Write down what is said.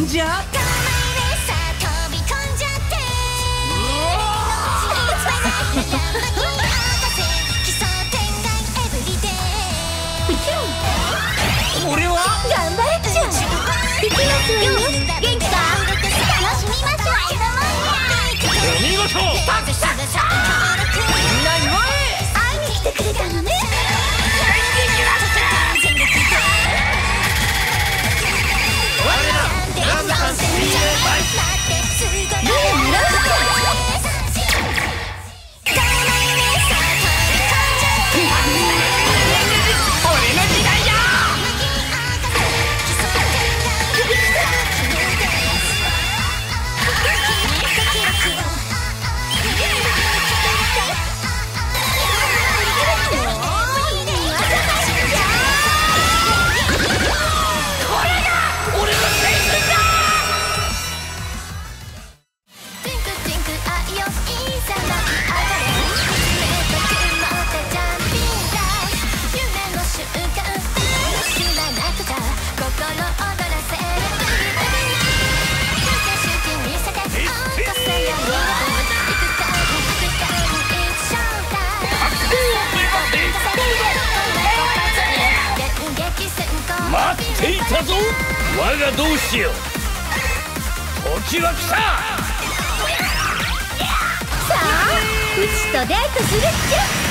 んじゃ。俺は頑張れっちゃ。できますよ。元気か。楽しみましょう。 お見事。みんな今へ。 会いに来てくれたのね。 待っていたぞ我が同志よ。時は来た。さあうちとデートするっちゃ。